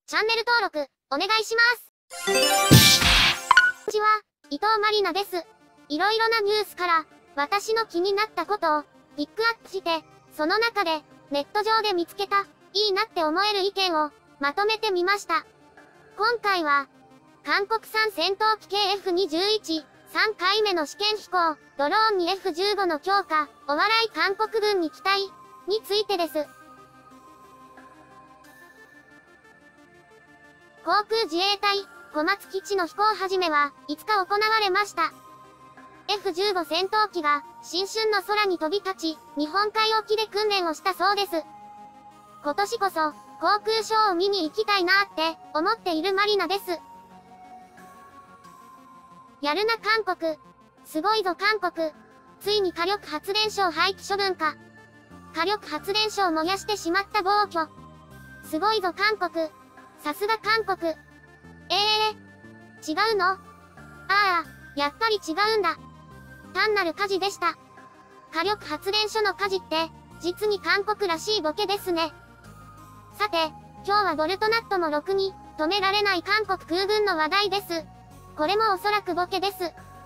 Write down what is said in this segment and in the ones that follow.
チャンネル登録、お願いします。こんにちは、伊藤まりなです。いろいろなニュースから、私の気になったことを、ピックアップして、その中で、ネット上で見つけた、いいなって思える意見を、まとめてみました。今回は、韓国産戦闘機 KF-21、3回目の試験飛行、ドローンに F-15 の強化、お笑い韓国軍に期待、についてです。航空自衛隊、小松基地の飛行始めは、5日行われました。F-15 戦闘機が、新春の空に飛び立ち、日本海沖で訓練をしたそうです。今年こそ、航空ショーを見に行きたいなって、思っているマリナです。やるな韓国。すごいぞ韓国。ついに火力発電所を廃棄処分か。火力発電所を燃やしてしまった暴挙。すごいぞ韓国。さすが韓国。違うの？ああ、やっぱり違うんだ。単なる火事でした。火力発電所の火事って、実に韓国らしいボケですね。さて、今日はボルトナットもろくに、止められない韓国空軍の話題です。これもおそらくボケです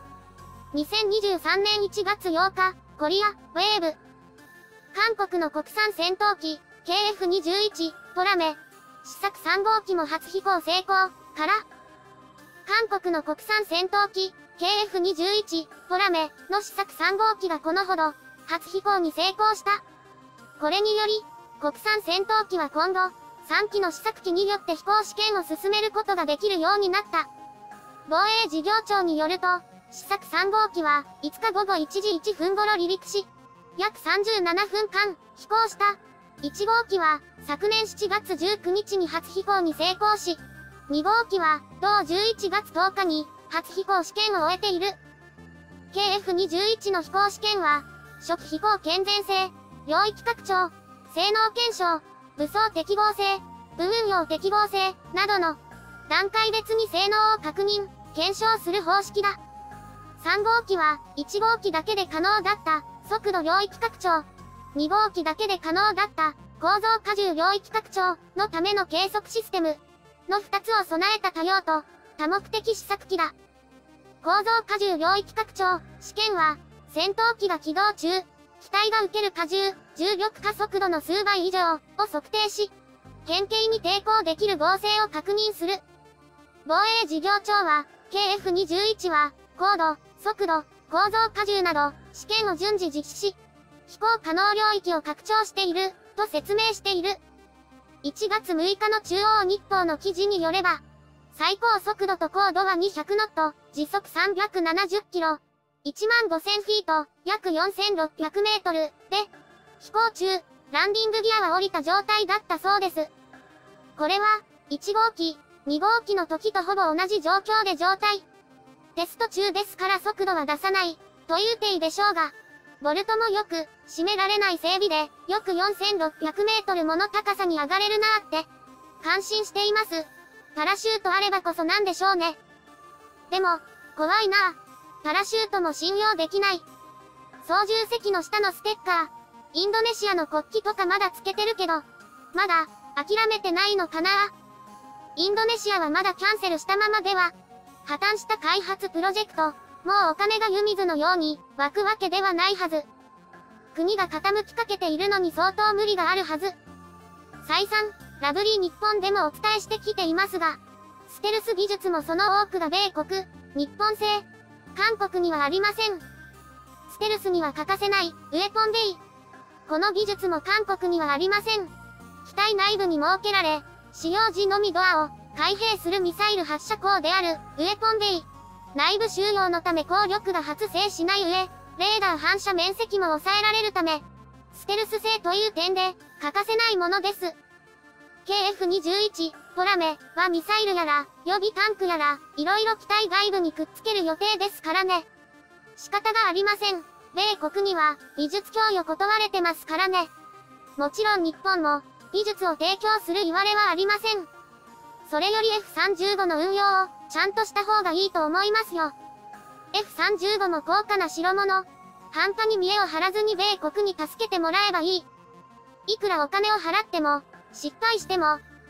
。2023年1月8日、コリア、ウェーブ。韓国の国産戦闘機、KF-21、トラメ。試作3号機も初飛行成功、から。韓国の国産戦闘機、KF-21、トラメの試作3号機がこのほど、初飛行に成功した。これにより、国産戦闘機は今後、3機の試作機によって飛行試験を進めることができるようになった。防衛事業庁によると、試作3号機は、5日午後1時1分頃離陸し、約37分間、飛行した。1号機は、昨年7月19日に初飛行に成功し、2号機は、同11月10日に、初飛行試験を終えている。KF-21 の飛行試験は、初期飛行健全性、領域拡張、性能検証、武装適合性、部運用適合性、などの、段階別に性能を確認、検証する方式だ。3号機は、1号機だけで可能だった、速度領域拡張。2号機だけで可能だった、構造荷重領域拡張のための計測システムの2つを備えた多用途、多目的試作機だ。構造荷重領域拡張、試験は、戦闘機が起動中、機体が受ける荷重、重力加速度の数倍以上を測定し、変形に抵抗できる合成を確認する。防衛事業庁は、KF-21 は、高度、速度、構造荷重など、試験を順次実施し、飛行可能領域を拡張している、と説明している。1月6日の中央日報の記事によれば、最高速度と高度は200ノット、時速370キロ、15000フィート、約4600メートル、で、飛行中、ランディングギアは降りた状態だったそうです。これは、1号機、2号機の時とほぼ同じ状況で状態。テスト中ですから速度は出さない、という定でしょうが、ボルトもよく、締められない整備で、よく4600メートルもの高さに上がれるなーって、感心しています。パラシュートあればこそなんでしょうね。でも、怖いなぁ。パラシュートも信用できない。操縦席の下のステッカー、インドネシアの国旗とかまだつけてるけど、まだ、諦めてないのかなぁ。インドネシアはまだキャンセルしたままでは、破綻した開発プロジェクト、もうお金が湯水のように湧くわけではないはず。国が傾きかけているのに相当無理があるはず。再三、ラブリー日本でもお伝えしてきていますが、ステルス技術もその多くが米国、日本製、韓国にはありません。ステルスには欠かせない、ウェポンベイ。この技術も韓国にはありません。機体内部に設けられ、使用時のみドアを開閉するミサイル発射口である、ウェポンベイ。内部収容のため効力が発生しない上、レーダー反射面積も抑えられるため、ステルス性という点で、欠かせないものです。KF-21、トラメはミサイルやら、予備タンクやら、いろいろ機体外部にくっつける予定ですからね。仕方がありません。米国には、技術供与断れてますからね。もちろん日本も、技術を提供する言われはありません。それより F-35 の運用を、ちゃんとした方がいいと思いますよ。F-35 も高価な代物。半端に見栄を張らずに米国に助けてもらえばいい。いくらお金を払っても、失敗しても、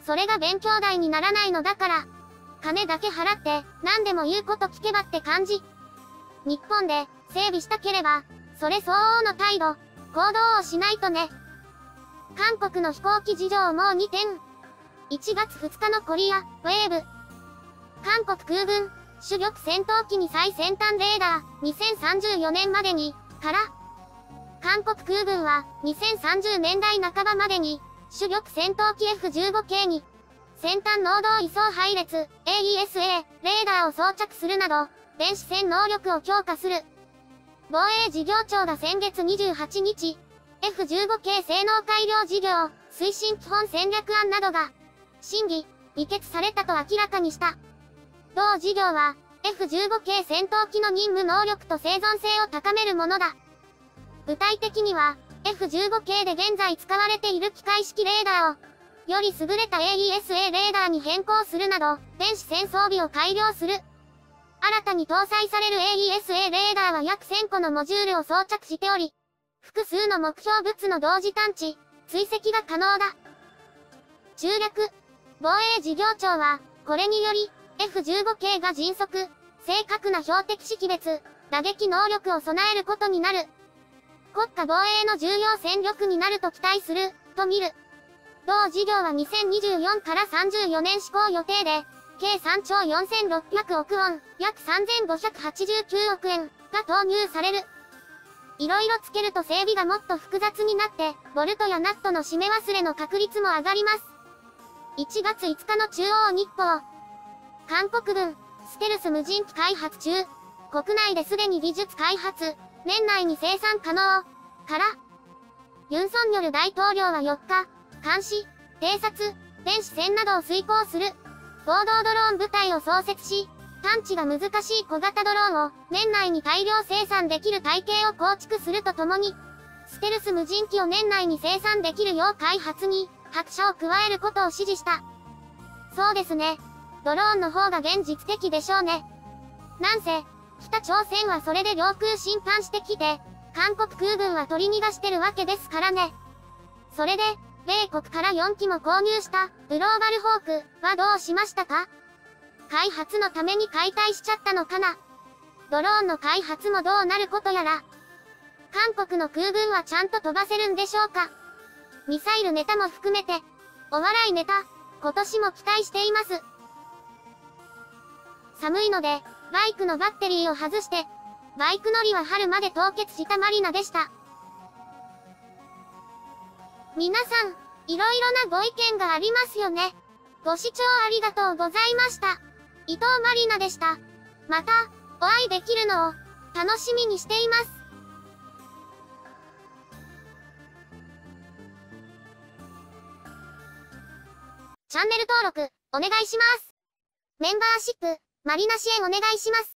それが勉強代にならないのだから。金だけ払って、何でも言うこと聞けばって感じ。日本で、整備したければ、それ相応の態度、行動をしないとね。韓国の飛行機事情もう2点。1月2日のコリア、ウェーブ。韓国空軍、主力戦闘機に最先端レーダー、2034年までに、から、韓国空軍は、2030年代半ばまでに、主力戦闘機 F15 系に、先端能動位相配列、AESA、レーダーを装着するなど、電子戦能力を強化する。防衛事業庁が先月28日、F15 系性能改良事業、推進基本戦略案などが、審議、議決されたと明らかにした。同事業は、F15 系戦闘機の任務能力と生存性を高めるものだ。具体的には、F15 系で現在使われている機械式レーダーを、より優れた AESA レーダーに変更するなど、電子戦装備を改良する。新たに搭載される AESA レーダーは約1000個のモジュールを装着しており、複数の目標物の同時探知、追跡が可能だ。中略。防衛事業庁は、これにより、F15 系が迅速、正確な標的識別、打撃能力を備えることになる。国家防衛の重要戦力になると期待する、と見る。同事業は2024から34年施行予定で、計3兆4600億ウォン、約3589億円が投入される。いろいろつけると整備がもっと複雑になって、ボルトやナットの締め忘れの確率も上がります。1月5日の中央日報。韓国軍、ステルス無人機開発中。国内ですでに技術開発、年内に生産可能。から、ユン・ソンニョル大統領は4日、監視、偵察、電子戦などを遂行する、合同ドローン部隊を創設し、探知が難しい小型ドローンを年内に大量生産できる体系を構築するとともに、ステルス無人機を年内に生産できるよう開発に拍車を加えることを指示した。そうですね。ドローンの方が現実的でしょうね。なんせ、北朝鮮はそれで領空侵犯してきて、韓国空軍は取り逃がしてるわけですからね。それで、米国から4機も購入したグローバルホークはどうしましたか？開発のために解体しちゃったのかな？ドローンの開発もどうなることやら。韓国の空軍はちゃんと飛ばせるんでしょうか？ミサイルネタも含めて、お笑いネタ、今年も期待しています。寒いので、バイクのバッテリーを外して、バイク乗りは春まで凍結したマリナでした。皆さん、いろいろなご意見がありますよね。ご視聴ありがとうございました。伊藤マリナでした。また、お会いできるのを、楽しみにしています。チャンネル登録、お願いします。メンバーシップ、マリナ支援お願いします。